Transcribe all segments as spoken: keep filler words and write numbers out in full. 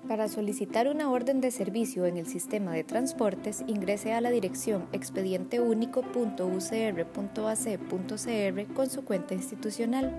Para solicitar una orden de servicio en el sistema de transportes, ingrese a la dirección expediente único punto u c r punto a c punto c r con su cuenta institucional.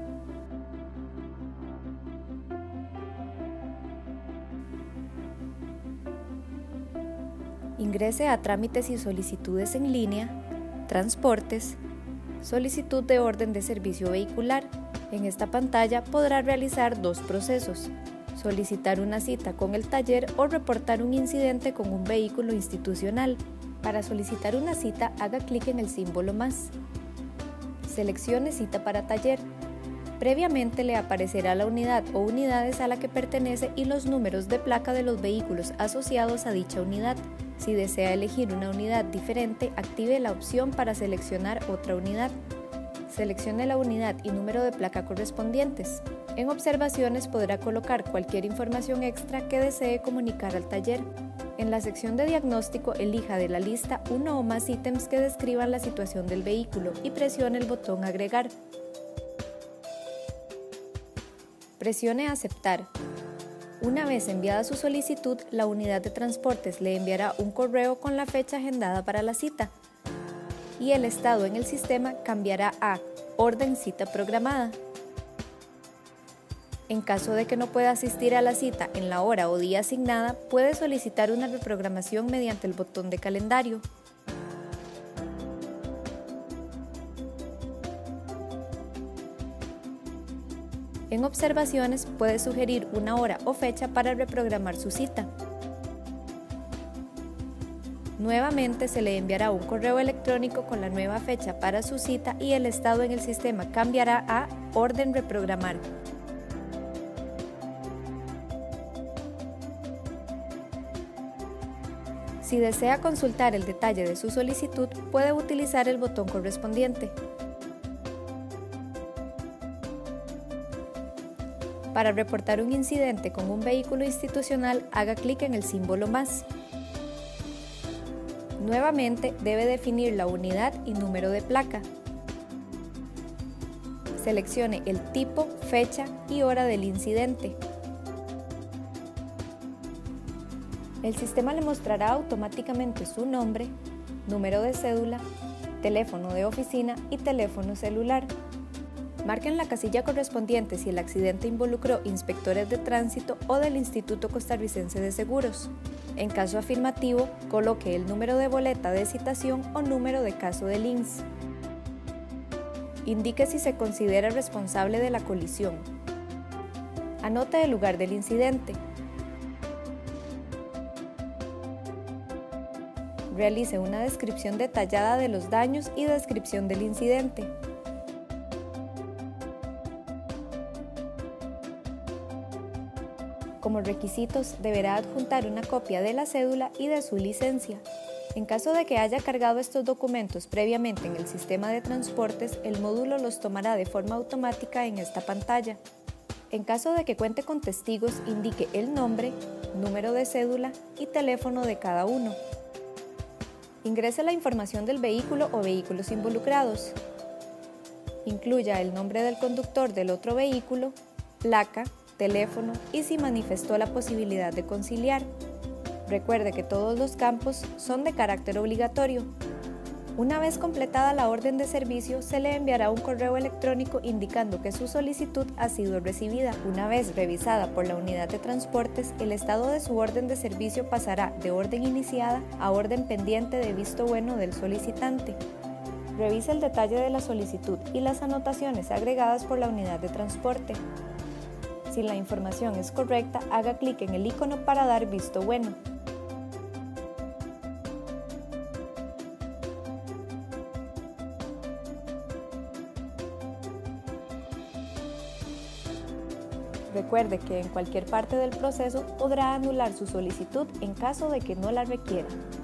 Ingrese a Trámites y solicitudes en línea, Transportes, Solicitud de orden de servicio vehicular. En esta pantalla podrá realizar dos procesos: solicitar una cita con el taller o reportar un incidente con un vehículo institucional. Para solicitar una cita, haga clic en el símbolo más. Seleccione Cita para taller. Previamente le aparecerá la unidad o unidades a la que pertenece y los números de placa de los vehículos asociados a dicha unidad. Si desea elegir una unidad diferente, active la opción para seleccionar otra unidad. Seleccione la unidad y número de placa correspondientes. En observaciones podrá colocar cualquier información extra que desee comunicar al taller. En la sección de diagnóstico, elija de la lista uno o más ítems que describan la situación del vehículo y presione el botón Agregar. Presione Aceptar. Una vez enviada su solicitud, la unidad de transportes le enviará un correo con la fecha agendada para la cita y el estado en el sistema cambiará a Orden Cita Programada. En caso de que no pueda asistir a la cita en la hora o día asignada, puede solicitar una reprogramación mediante el botón de calendario. En observaciones puede sugerir una hora o fecha para reprogramar su cita. Nuevamente se le enviará un correo electrónico con la nueva fecha para su cita y el estado en el sistema cambiará a Orden Reprogramar. Si desea consultar el detalle de su solicitud, puede utilizar el botón correspondiente. Para reportar un incidente con un vehículo institucional, haga clic en el símbolo más. Nuevamente debe definir la unidad y número de placa. Seleccione el tipo, fecha y hora del incidente. El sistema le mostrará automáticamente su nombre, número de cédula, teléfono de oficina y teléfono celular. Marque en la casilla correspondiente si el accidente involucró inspectores de tránsito o del Instituto Costarricense de Seguros. En caso afirmativo, coloque el número de boleta de citación o número de caso del I N S. Indique si se considera responsable de la colisión. Anote el lugar del incidente. Realice una descripción detallada de los daños y descripción del incidente. Como requisitos, deberá adjuntar una copia de la cédula y de su licencia. En caso de que haya cargado estos documentos previamente en el sistema de transportes, el módulo los tomará de forma automática en esta pantalla. En caso de que cuente con testigos, indique el nombre, número de cédula y teléfono de cada uno. Ingrese la información del vehículo o vehículos involucrados. Incluya el nombre del conductor del otro vehículo, placa, teléfono y si manifestó la posibilidad de conciliar. Recuerde que todos los campos son de carácter obligatorio. Una vez completada la orden de servicio, se le enviará un correo electrónico indicando que su solicitud ha sido recibida. Una vez revisada por la unidad de transportes, el estado de su orden de servicio pasará de orden iniciada a orden pendiente de visto bueno del solicitante. Revise el detalle de la solicitud y las anotaciones agregadas por la unidad de transporte. Si la información es correcta, haga clic en el icono para dar visto bueno. Recuerde que en cualquier parte del proceso podrá anular su solicitud en caso de que no la requiera.